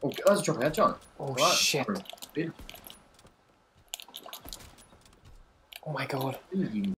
Oh, that's a chocolate headshot. Oh, Right. shit. Bid. Oh, my God. You